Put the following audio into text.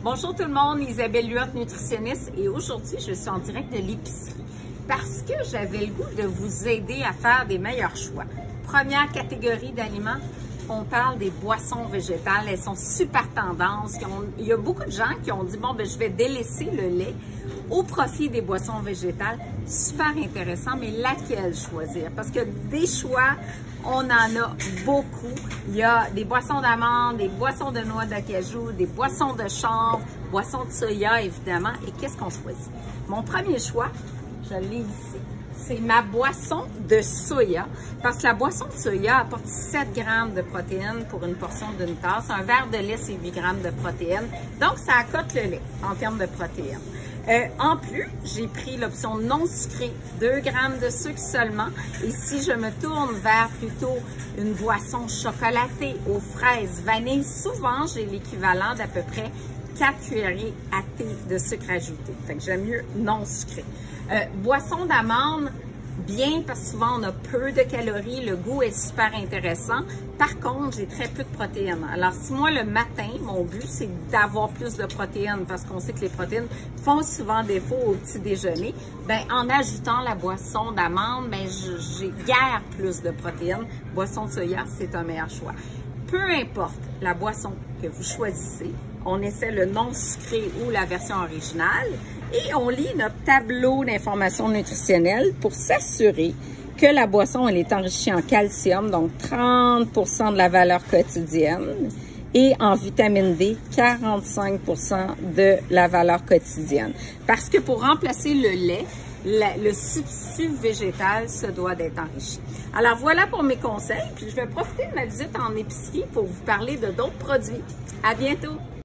Bonjour tout le monde, Isabelle Luot, nutritionniste, et aujourd'hui je suis en direct de l'épicerie parce que j'avais le goût de vous aider à faire des meilleurs choix. Première catégorie d'aliments, on parle des boissons végétales. Elles sont super tendances. Il y a beaucoup de gens qui ont dit, bon, je vais délaisser le lait au profit des boissons végétales. Super intéressant, mais laquelle choisir? Parce que des choix, on en a beaucoup. Il y a des boissons d'amandes, des boissons de noix d'acajou, des boissons de chanvre, boissons de soya, évidemment. Et qu'est-ce qu'on choisit? Mon premier choix, je l'ai ici. C'est ma boisson de soya, parce que la boisson de soya apporte 7 grammes de protéines pour une portion d'une tasse. Un verre de lait, c'est 8 grammes de protéines. Donc, ça accote le lait en termes de protéines. En plus, j'ai pris l'option non sucrée, 2 grammes de sucre seulement. Et si je me tourne vers plutôt une boisson chocolatée aux fraises, vanille, souvent, j'ai l'équivalent d'à peu près 4 cuillerées à thé de sucre ajouté. Fait que j'aime mieux non sucré. Boisson d'amande, bien parce que souvent on a peu de calories, le goût est super intéressant. Par contre, j'ai très peu de protéines. Alors si moi le matin, mon but c'est d'avoir plus de protéines parce qu'on sait que les protéines font souvent défaut au petit déjeuner, en ajoutant la boisson d'amande, j'ai guère plus de protéines. Boisson de soya, c'est un meilleur choix. Peu importe la boisson que vous choisissez, on essaie le non sucré ou la version originale et on lit notre tableau d'information nutritionnelle pour s'assurer que la boisson elle est enrichie en calcium, donc 30% de la valeur quotidienne, et en vitamine D, 45% de la valeur quotidienne. Parce que pour remplacer le lait, le substitut végétal se doit d'être enrichi. Alors voilà pour mes conseils, puis je vais profiter de ma visite en épicerie pour vous parler de d'autres produits. À bientôt!